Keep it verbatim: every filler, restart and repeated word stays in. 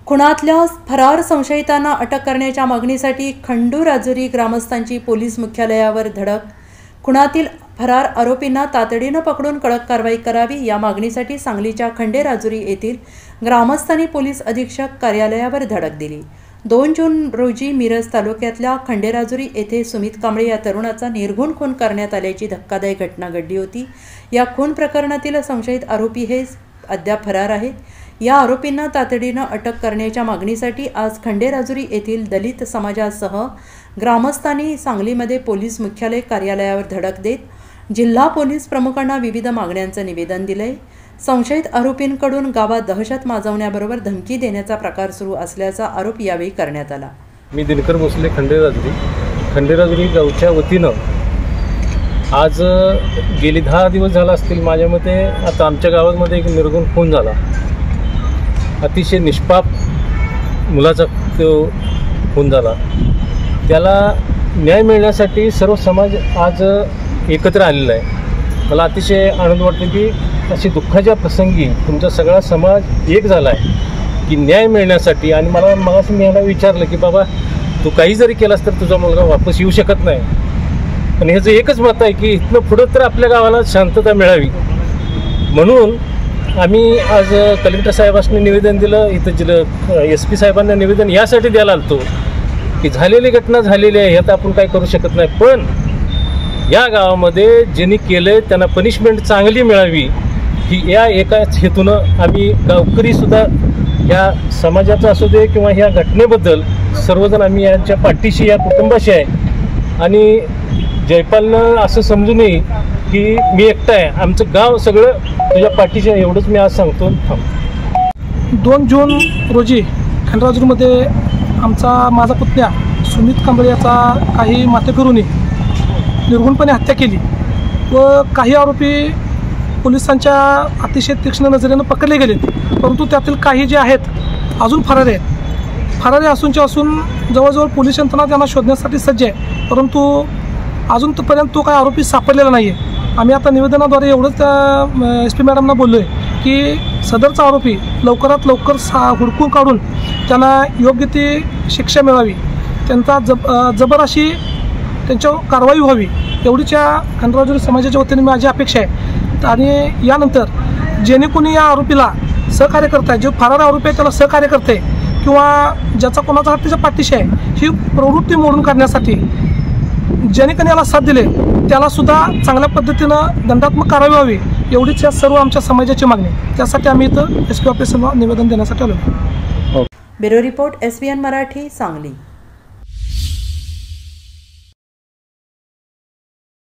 खुनातल्या फरार संशयितांना अटक करण्याच्या मागणीसाठी खंडूराजुरी ग्रामस्थांची पोलीस मुख्यालयावर धडक। खुनातील फरार आरोपींना तातडीने पकडून कडक कारवाई करावी या मागणीसाठी सांगलीच्या खंडेराजुरी येथील ग्रामस्थांनी पोलीस अधीक्षक कार्यालयावर धडक दिली। दोन जून रोजी मिरज तालुक्यातल्या खंडेराजुरी येथे सुमित कांबळे या तरुणाचा निर्घुण खून करण्यात आल्याची धक्कादायक घटना घडली होती। या खून प्रकरणातील संशयित आरोपी हे अद्याप फरार आहेत। या आरोपींना तातडीने अटक करण्याच्या मागणीसाठी आज खंडेराजुरी येथील दलित समाजासह ग्रामस्थांनी सांगलीमध्ये पोलीस मुख्यालय कार्यालयावर धडक देत जिल्हा पोलीस प्रमुखांना विविध मागण्यांचं निवेदन दिले। संशयित आरोपींकडून गावात दहशत माजवण्याबरोबर धमकी देण्याचा प्रकार सुरू असल्याचा आरोप यावेळी करण्यात आला। मी दिनकर भोसले खंडेराजुरी खंडेराजुरी गावच्या वतीनं आज गेली दहा दिवस झाला असतील माझ्या मते आता आमच्या गावामध्ये एक निर्घुण खून झाला। अतिशय निष्पाप मुलाचा तो खून झाला। त्याला न्याय मिळण्यासाठी सर्व समाज आज एकत्र आलेला आहे। मला अतिशय आनंद वाटतो की अशी दुःखाच्या प्रसंगी तुमचा सगळा समाज एक झाला आहे की न्याय मिळण्यासाठी। आणि मला मगाशी मी याला विचारलं की बाबा तू काही जरी केलास तर तुझा मुलगा वापस येऊ शकत नाही, पण ह्याचं एकच मत आहे की इथनं पुढं तर आपल्या गावाला शांतता मिळावी म्हणून आम्ही आज कलेक्टर साहेबांनी निवेदन दिलं। इथं जिल्हा एस पी साहेबांना निवेदन यासाठी द्यायला आलतो की झालेली घटना झालेली आहे, ह्यात आपण काय करू शकत नाही, पण या गावामध्ये ज्यांनी केलं त्यांना पनिशमेंट चांगली मिळावी ही या एकाच हेतूनं आम्ही गावकरीसुद्धा ह्या समाजाचा असू दे किंवा ह्या घटनेबद्दल सर्वजण आम्ही यांच्या पाठीशी या कुटुंबाशी आहे। आणि जयपालनं असं समजू नये की मी एकटा आहे, आमचं गाव सगळं तुझ्या पाठीशी आहे एवढंच मी आज सांगतो। दोन जून रोजी खंडेराजुरीमध्ये आमचा माझा पुतण्या सुमित कांबळे याचा काही माथेकरूंनी निर्घुणपणे हत्या केली व काही आरोपी पोलिसांच्या अतिशय तीक्ष्ण नजरेनं पकडले गेले, परंतु त्यातील काही जे आहेत अजून फरारी आहेत। फरारी असूनचे असून जवळजवळ पोलीस यंत्रणा त्यांना शोधण्यासाठी सज्ज आहे, परंतु अजूनपर्यंत तो काही आरोपी सापडलेला नाही आहे। आम्ही आता निवेदनाद्वारे एवढंच त्या एस पी मॅडमना बोललो आहे की सदरचा आरोपी लवकरात लवकर सा हुडकून काढून त्यांना योग्य ती शिक्षा मिळावी, त्यांचा जब जबर अशी त्यांच्यावर कारवाई व्हावी एवढीच या खंडेराजुरी समाजाच्या वतीने माझी अपेक्षा आहे। आणि यानंतर जेणे कोणी या आरोपीला सहकार्य करत आहे, जे फरार आरोपी आहे त्याला सहकार्य करते किंवा ज्याचा कोणाचा हात त्याच्या पाठीशी आहे ही प्रवृत्ती मोडून काढण्यासाठी ज्याने कोणी याला साथ दिले त्याला सुद्धा चांगल्या पद्धतीनं दंडात्मक कारवाई व्हावी एवढीच या सर्व आमच्या समाजाची मागणी। त्यासाठी आम्ही इथं एस पी ऑफिसला निवेदन देण्यासाठी आलो। Bureau report S B N Marathi Sangli.